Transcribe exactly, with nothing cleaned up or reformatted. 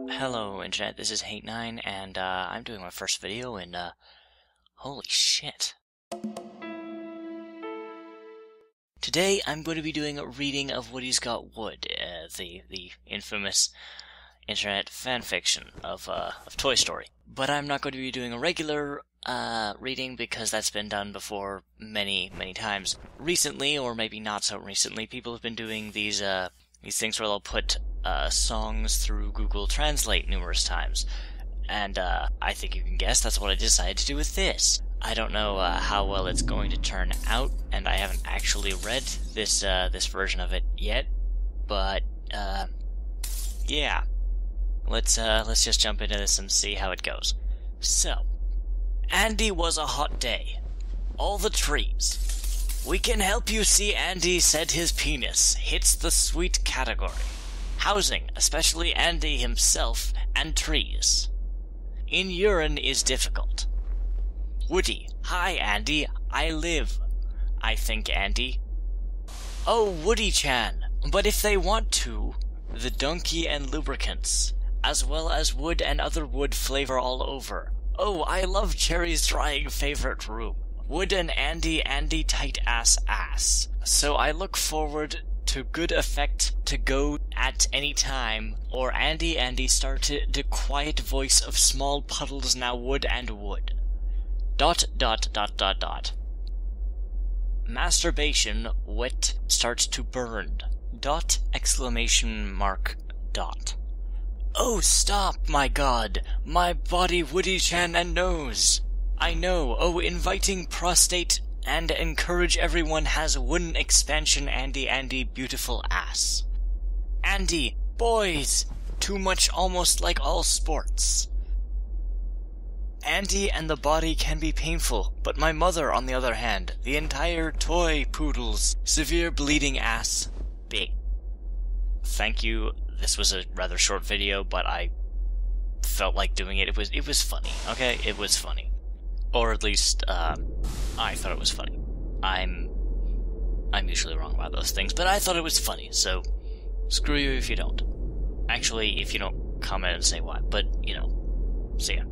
Hello Internet, this is Hate nine, and uh, I'm doing my first video, and uh, holy shit. Today I'm going to be doing a reading of Woody's Got Wood, uh, the the infamous internet fanfiction of uh, of Toy Story. But I'm not going to be doing a regular uh, reading because that's been done before many, many times. Recently, or maybe not so recently, people have been doing these uh, these things where they'll put uh, songs through Google Translate numerous times. And uh, I think you can guess that's what I decided to do with this. I don't know uh, how well it's going to turn out, and I haven't actually read this uh, this version of it yet. But uh, yeah, let's uh, let's just jump into this and see how it goes. So, Andy was a hot day. All the trees. We can help you see Andy said his penis hits the sweet category. Housing, especially Andy himself, and trees. In urine is difficult. Woody, hi Andy, I live. I think Andy. Oh, Woody-chan, but if they want to, the donkey and lubricants, as well as wood and other wood flavor all over. Oh, I love Cherry's drying favorite room. Wood and Andy, Andy tight ass ass. So I look forward to good effect to go at any time, or Andy Andy started the quiet voice of small puddles now wood and wood. Dot dot dot dot dot. Masturbation wet starts to burn. Dot exclamation mark dot. Oh stop, my god, my body Woody-chan and nose. I know, oh inviting prostate and encourage everyone has wooden expansion Andy Andy beautiful ass. Andy, boys, too much almost like all sports. Andy and the body can be painful, but my mother on the other hand, the entire toy poodles, severe bleeding ass, big. Thank you, this was a rather short video, but I felt like doing it, it was, it was funny, okay, it was funny. Or at least, uh, I thought it was funny. I'm... I'm usually wrong about those things, but I thought it was funny, so screw you if you don't. Actually, if you don't comment and say why, but, you know, see ya.